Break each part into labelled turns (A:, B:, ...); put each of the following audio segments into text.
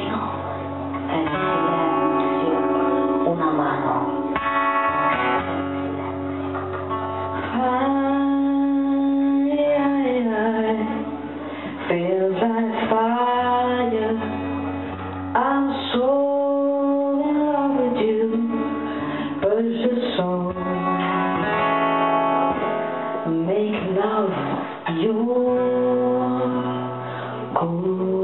A: palloncino è il silenzio, una mano è il silenzio. Feels like fire, I'm so in love with you, but it's just so make love your goal.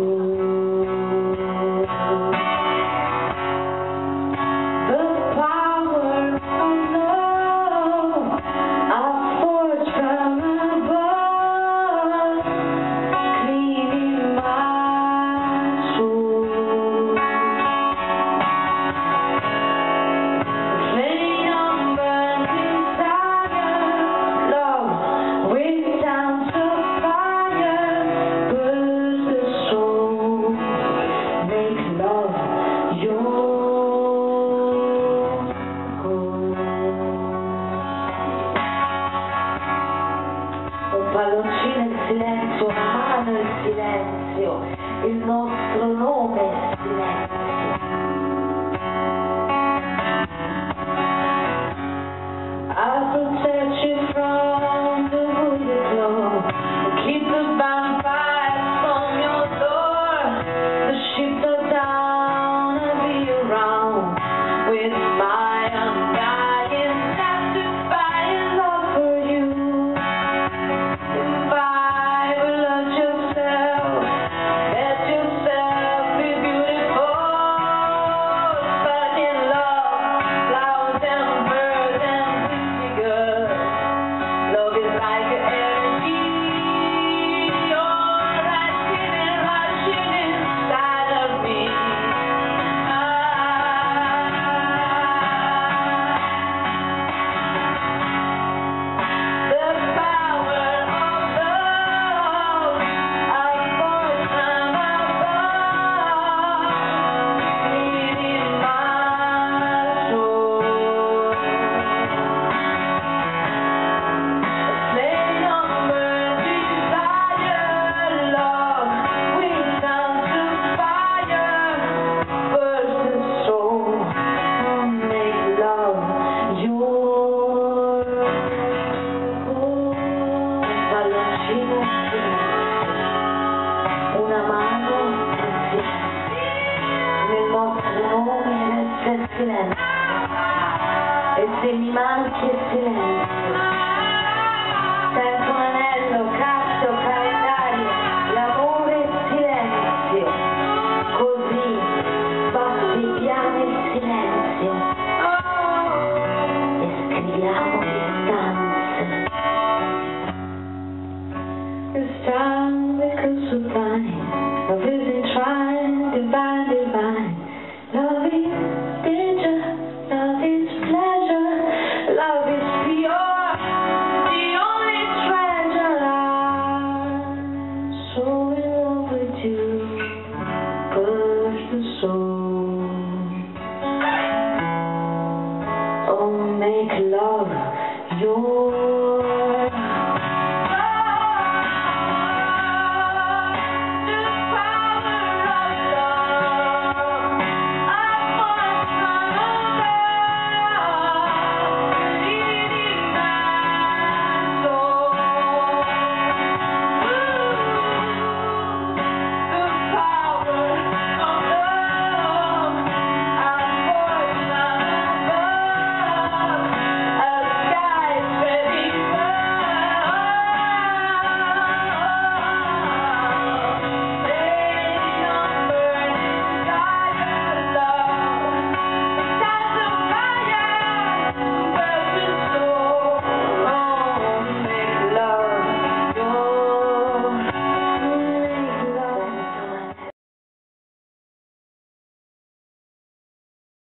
A: The power of love I forged from above, cleaning my soul. Flame on burning desire, love with sounds of fire, burns the soul, make love your goal. Un palloncino è il silenzio, una mano è il silenzio, il nostro nome è il silenzio. I'll protect you from the bullet glow, keep the vampires from your door. The ships are down, I'll be around with my undying satisfying love for you. If I will let yourself be beautiful, but in love, flowers and birds and pretty girls. Love is like an energy, you're rushing inside of me. The power of love, our voice from above, cleaning my soul. Flame on burning desire, love with sounds of fire, burst the soul, make love your goal. Un palloncino è silenzio, una mano è silenzio, nel nostro nome resta il silenzio, e se mi manchi il silenzio